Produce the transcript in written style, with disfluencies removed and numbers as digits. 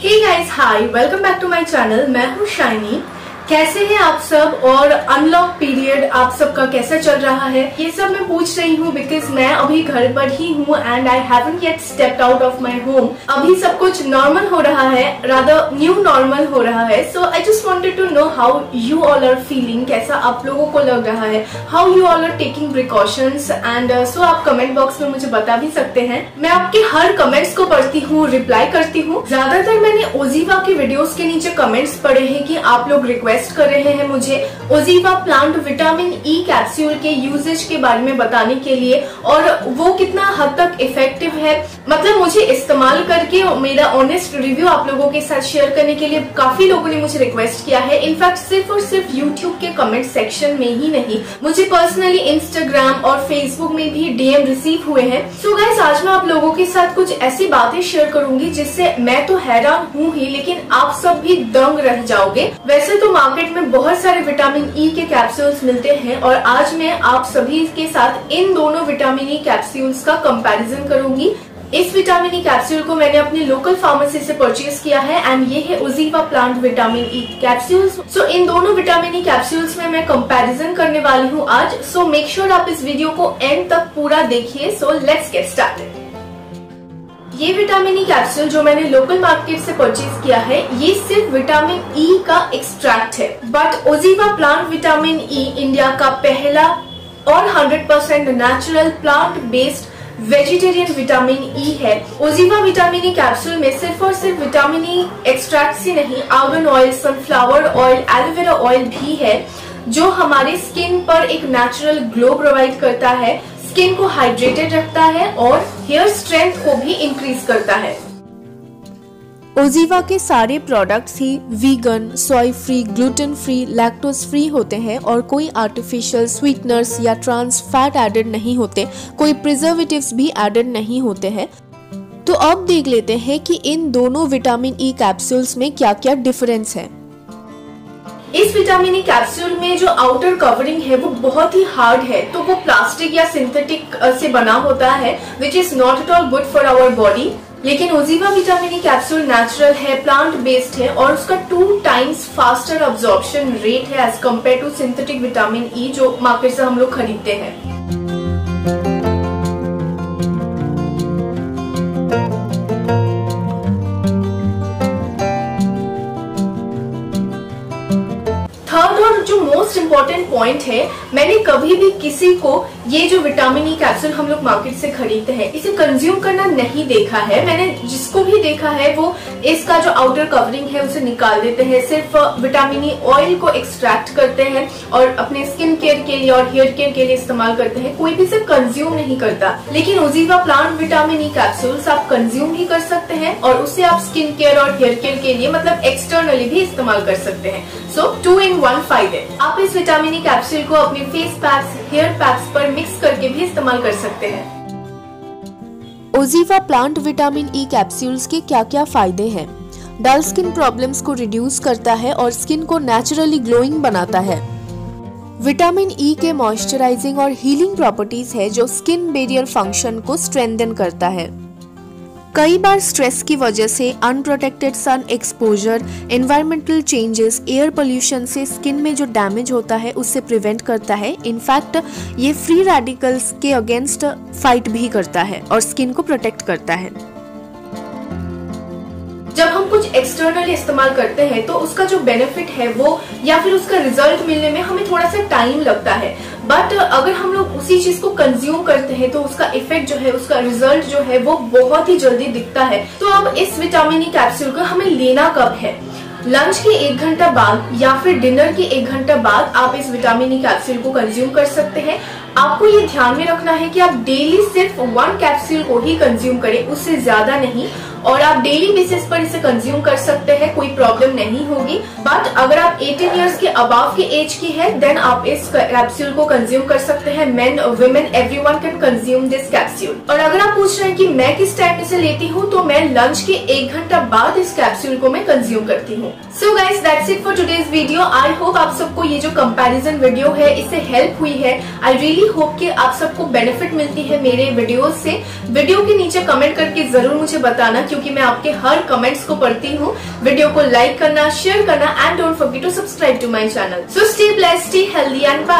Hey guys, hi, welcome back to my channel. मैं हूँ shiny. कैसे हैं आप सब और अनलॉक पीरियड आप सबका कैसा चल रहा है, ये सब मैं पूछ रही हूँ बिकॉज मैं अभी घर पर ही हूँ and I haven't yet stepped out of my home. अभी सब कुछ नॉर्मल हो रहा है, रादर न्यू नॉर्मल हो रहा है। So I just wanted to know how you all are feeling, कैसा आप लोगों को लग रहा है, how you all are taking precautions and so आप कमेंट बॉक्स में मुझे बता भी सकते हैं। मैं आपके हर कमेंट्स को पढ़ती हूँ, रिप्लाई करती हूँ। ज्यादातर मैंने ओजीवा के वीडियोस के नीचे कमेंट्स पढ़े हैं कि आप लोग रिक्वेस्ट कर रहे हैं मुझे OZiva plant vitamin E capsule के यूजेज के बारे में बताने के लिए और वो कितना हद तक इफेक्टिव है, मतलब मुझे इस्तेमाल करके मेरा ऑनेस्ट रिव्यू आप लोगों के साथ शेयर करने के लिए काफी लोगों ने मुझे रिक्वेस्ट किया है। इनफैक्ट सिर्फ और सिर्फ यूट्यूब के कमेंट सेक्शन में ही नहीं, मुझे पर्सनली इंस्टाग्राम और फेसबुक में भी डीएम रिसीव हुए हैं। सो गाइस, आज मैं आप लोगों के साथ कुछ ऐसी बातें शेयर करूंगी जिससे मैं तो हैरान हूँ ही, लेकिन आप सब भी दंग रह जाओगे। वैसे तो मार्केट में बहुत सारे विटामिन ई के कैप्सूल्स मिलते हैं और आज मैं आप सभी के साथ इन दोनों विटामिन ई कैप्सूल्स का कंपैरिजन करूंगी। इस विटामिन ई कैप्सूल को मैंने अपनी लोकल फार्मेसी से परचेज किया है एंड ये है OZiva plant vitamin E capsules. So इन दोनों विटामिन ई कैप्सूल्स में मैं कंपैरिजन करने वाली हूँ आज। सो मेक श्योर आप इस वीडियो को एंड तक पूरा देखिए। So let's get started. ये विटामिन ई कैप्सूल जो मैंने लोकल मार्केट से परचेज किया है, ये सिर्फ विटामिन ई का एक्सट्रैक्ट है, but OZiva plant vitamin E India का पहला और 100% natural plant based vegetarian vitamin E है। ओजीवा विटामिन ई कैप्सूल में सिर्फ और सिर्फ विटामिन ई एक्सट्रैक्ट ही नहीं, argan oil, sunflower oil, aloe vera oil भी है जो हमारे स्किन पर एक नेचुरल ग्लो प्रोवाइड करता है, स्किन को हाइड्रेटेड रखता है और हेयर स्ट्रेंथ को भी इंक्रीज करता है। ओजीवा के सारे प्रोडक्ट्स ही vegan, soy free, gluten free, lactose free होते हैं और कोई आर्टिफिशियल स्वीटनर्स या ट्रांस फैट एडेड नहीं होते, कोई प्रिजर्वेटिव्स भी एडेड नहीं होते हैं। तो अब देख लेते हैं कि इन दोनों विटामिन ई कैप्सूल्स में क्या क्या डिफरेंस है। इस विटामिन ई कैप्सूल में जो आउटर कवरिंग है वो बहुत ही हार्ड है, तो वो प्लास्टिक या सिंथेटिक से बना होता है which is not at all good for our body. लेकिन OZiva vitamin E capsule natural है, प्लांट बेस्ड है और उसका 2 टाइम्स फास्टर अब्जॉर्प्शन रेट है as compared to synthetic vitamin E जो मार्केट से हम लोग खरीदते हैं। थर्ड और जो मोस्ट इम्पोर्टेंट पॉइंट है, मैंने कभी भी किसी को ये जो विटामिन ई कैप्सूल हम लोग मार्केट से खरीदते हैं इसे कंज्यूम करना नहीं देखा है। मैंने जिसको भी देखा है वो इसका जो आउटर कवरिंग है उसे निकाल देते हैं, सिर्फ विटामिन ई ऑयल को एक्सट्रैक्ट करते हैं और अपने स्किन केयर के लिए और हेयर केयर के लिए इस्तेमाल करते हैं, कोई भी इसे कंज्यूम नहीं करता। लेकिन OZiva plant vitamin E capsules आप कंज्यूम भी कर सकते हैं और उसे आप स्किन केयर और हेयर केयर के लिए मतलब एक्सटर्नली भी इस्तेमाल कर सकते हैं। सो 2 in 1 फायदे। आप इस विटामिन ई कैप्सूल को अपने फेस पैक्स, हेयर पैक्स पर मिक्स करके भी इस्तेमाल कर सकते हैं। OZiva plant vitamin E capsules के क्या क्या फायदे हैं? डल स्किन प्रॉब्लम्स को रिड्यूस करता है और स्किन को नेचुरली ग्लोइंग बनाता है। विटामिन ई के मॉइस्चराइजिंग और हीलिंग प्रॉपर्टीज है जो स्किन बैरियर फंक्शन को स्ट्रेंथन करता है। कई बार स्ट्रेस की वजह से unprotected sun exposure, environmental changes, air pollution से स्किन में जो डैमेज होता है उससे प्रिवेंट करता है। इनफैक्ट ये फ्री रेडिकल्स के अगेंस्ट फाइट भी करता है और स्किन को प्रोटेक्ट करता है। जब हम कुछ एक्सटर्नली इस्तेमाल करते हैं तो उसका जो बेनिफिट है वो या फिर उसका रिजल्ट मिलने में हमें थोड़ा सा टाइम लगता है, बट अगर हम लोग उसी चीज को कंज्यूम करते हैं तो उसका इफेक्ट जो है, उसका रिजल्ट जो है वो बहुत ही जल्दी दिखता है। तो अब इस विटामिन ई कैप्सूल को हमें लेना कब है? लंच के 1 घंटा बाद या फिर डिनर के 1 घंटा बाद आप इस विटामिन ई कैप्सूल को कंज्यूम कर सकते हैं। आपको ये ध्यान में रखना है कि आप डेली सिर्फ 1 कैप्सूल को ही कंज्यूम करें, उससे ज्यादा नहीं, और आप डेली बेसिस पर इसे कंज्यूम कर सकते हैं, कोई प्रॉब्लम नहीं होगी। बट अगर आप 18 इयर्स के अबव के एज की है देन आप इस कैप्सूल को कंज्यूम कर सकते हैं। Men, women, everyone can consume this capsule. और अगर आप पूछ रहे हैं कि मैं किस टाइम इसे लेती हूँ, तो मैं लंच के 1 घंटा बाद इस कैप्सूल को मैं कंज्यूम करती हूँ। So guys, that's it for today's video. I hope आप सबको ये जो कंपैरिजन वीडियो है इससे हेल्प हुई है। आई रियली रियली होप कि आप सबको बेनिफिट मिलती है मेरे वीडियोस से। वीडियो के नीचे कमेंट करके जरूर मुझे बताना, क्योंकि मैं आपके हर कमेंट्स को पढ़ती हूँ। वीडियो को लाइक करना, शेयर करना and don't forget to subscribe to my channel. So stay blessed, stay healthy and bye.